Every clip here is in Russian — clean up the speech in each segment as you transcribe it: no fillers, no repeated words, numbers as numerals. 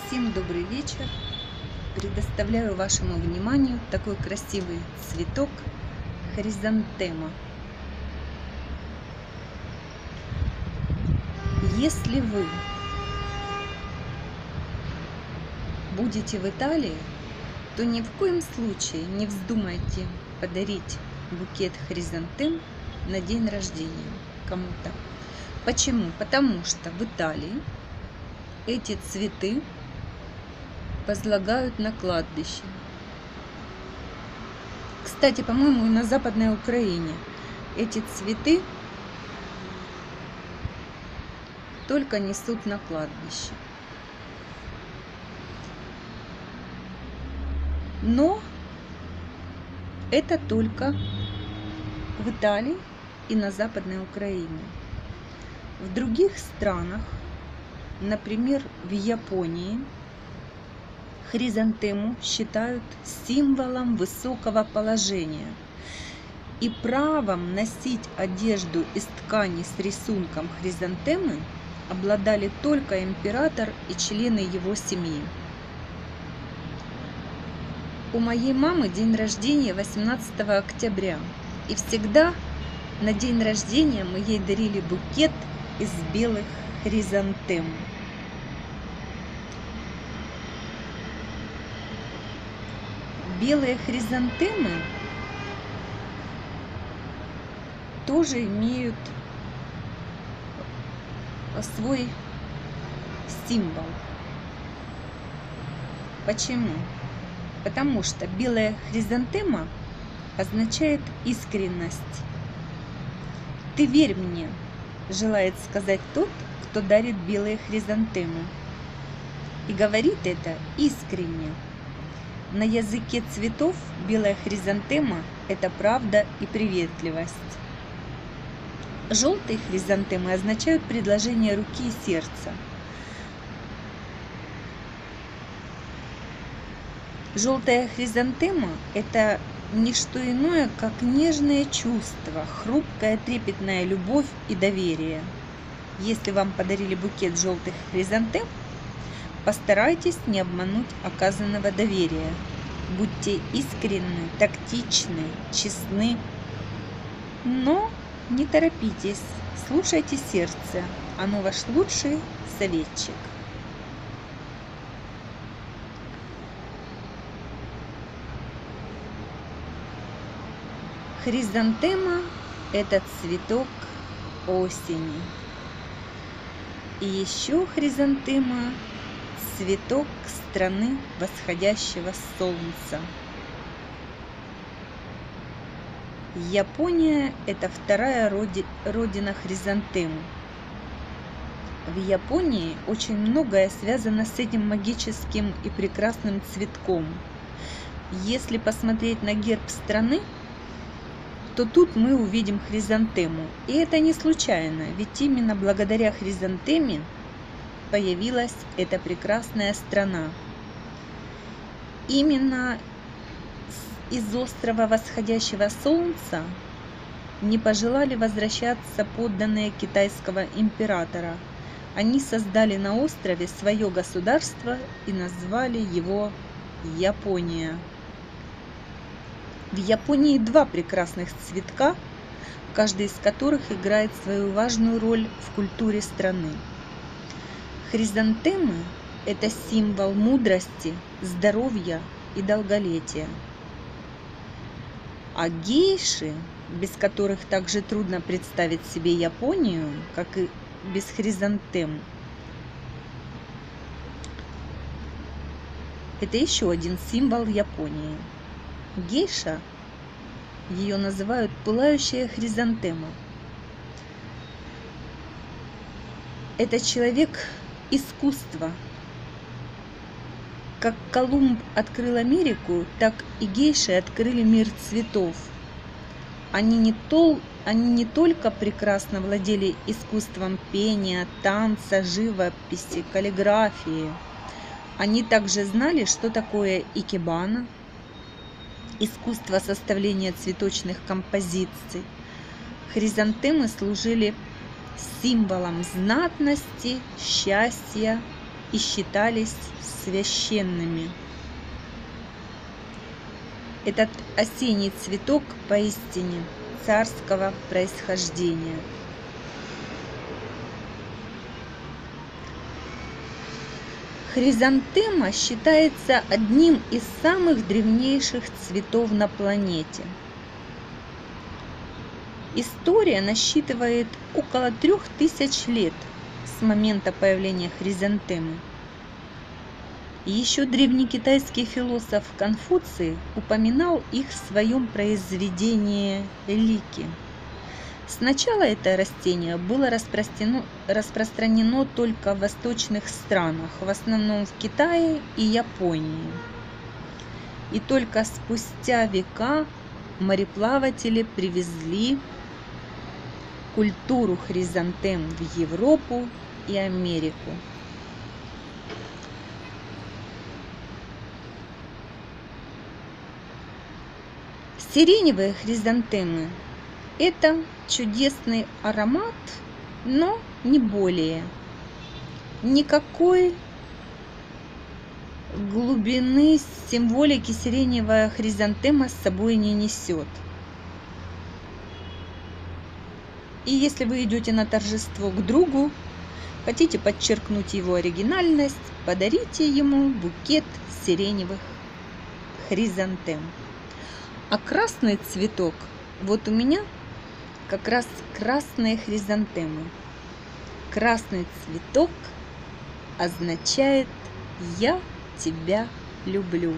Всем добрый вечер! Предоставляю вашему вниманию такой красивый цветок хризантема. Если вы будете в Италии, то ни в коем случае не вздумайте подарить букет хризантем на день рождения кому-то. Почему? Потому что в Италии эти цветы возлагают на кладбище. Кстати, по-моему, и на Западной Украине эти цветы только несут на кладбище. Но это только в Италии и на Западной Украине. В других странах, например, в Японии, хризантему считают символом высокого положения, и правом носить одежду из ткани с рисунком хризантемы обладали только император и члены его семьи. У моей мамы день рождения 18 октября, и всегда на день рождения мы ей дарили букет из белых хризантем. Белые хризантемы тоже имеют свой символ. Почему? Потому что белая хризантема означает искренность. «Ты верь мне», желает сказать тот, кто дарит белые хризантемы. И говорит это искренне. На языке цветов белая хризантема – это правда и приветливость. Желтые хризантемы означают предложение руки и сердца. Желтая хризантема – это не что иное, как нежное чувство, хрупкая трепетная любовь и доверие. Если вам подарили букет желтых хризантем, постарайтесь не обмануть оказанного доверия. Будьте искренны, тактичны, честны, но не торопитесь, слушайте сердце, оно ваш лучший советчик. Хризантема – это цветок осени. И еще хризантема – цветок страны восходящего солнца. Япония – это вторая родина хризантем. В Японии очень многое связано с этим магическим и прекрасным цветком. Если посмотреть на герб страны, то тут мы увидим хризантему. И это не случайно, ведь именно благодаря хризантеме появилась эта прекрасная страна. Именно из острова восходящего солнца не пожелали возвращаться подданные китайского императора. Они создали на острове свое государство и назвали его Япония. В Японии два прекрасных цветка, каждый из которых играет свою важную роль в культуре страны. Хризантемы – это символ мудрости, здоровья и долголетия. А гейши, без которых также трудно представить себе Японию, как и без хризантем, это еще один символ Японии. Гейша, ее называют пылающая хризантема. Это человек искусства. Как Колумб открыл Америку, так и гейши открыли мир цветов. Они не только прекрасно владели искусством пения, танца, живописи, каллиграфии. Они также знали, что такое икебана, искусство составления цветочных композиций. Хризантемы служили символом знатности, счастья и считались священными. Этот осенний цветок поистине царского происхождения. Хризантема считается одним из самых древнейших цветов на планете. История насчитывает около 3000 лет с момента появления хризантемы. Еще древнекитайский философ Конфуций упоминал их в своем произведении «Лики». Сначала это растение было распространено только в восточных странах, в основном в Китае и Японии. И только спустя века мореплаватели привезли культуру хризантем в Европу и Америку. Сиреневые хризантемы – это чудесный аромат, но не более. Никакой глубины символики сиреневая хризантема с собой не несет. И если вы идете на торжество к другу, хотите подчеркнуть его оригинальность, подарите ему букет сиреневых хризантем. А красный цветок, вот у меня как раз красные хризантемы. Красный цветок означает «Я тебя люблю».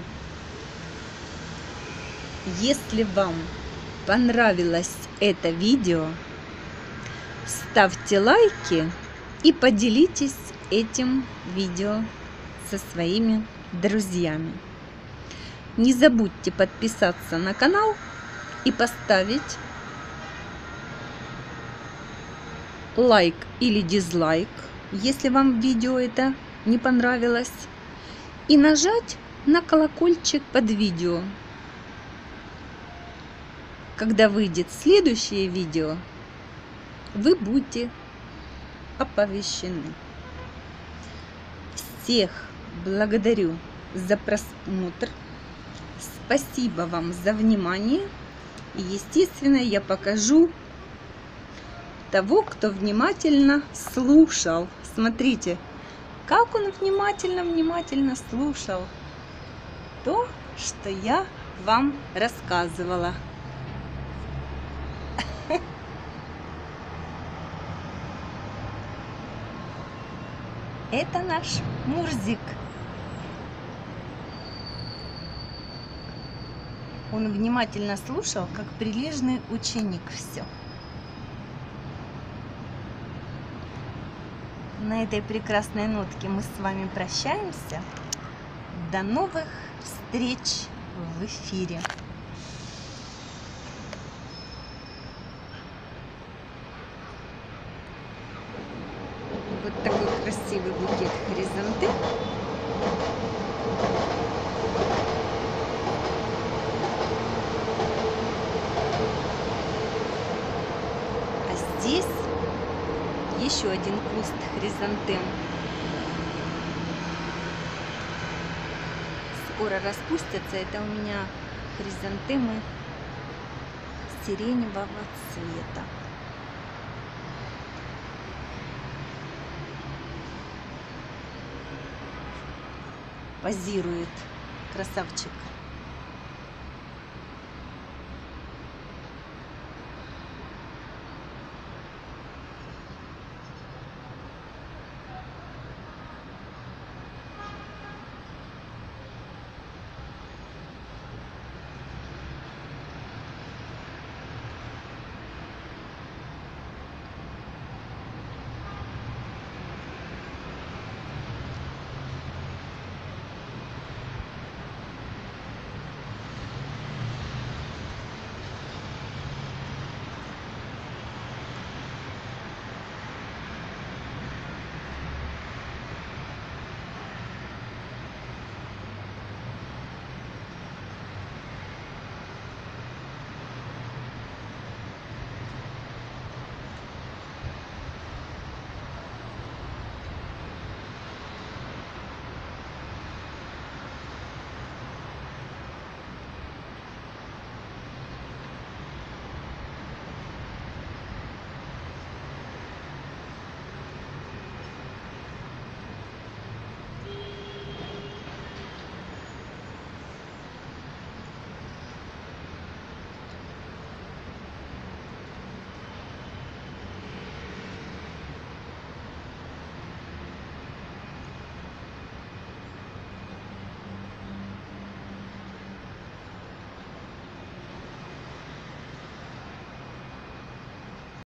Если вам понравилось это видео, ставьте лайки и поделитесь этим видео со своими друзьями. Не забудьте подписаться на канал и поставить лайк или дизлайк, если вам видео это не понравилось, и нажать на колокольчик под видео. Когда выйдет следующее видео, вы будете оповещены. Всех благодарю за просмотр. Спасибо вам за внимание. И, естественно, я покажу того, кто внимательно слушал. Смотрите, как он внимательно слушал то, что я вам рассказывала. Это наш Мурзик. Он внимательно слушал, как прилежный ученик, все. На этой прекрасной нотке мы с вами прощаемся. До новых встреч в эфире. Вот такой красивый букет хризантем. А здесь еще один куст хризантем. Скоро распустятся. Это у меня хризантемы сиреневого цвета. Позирует красавчик.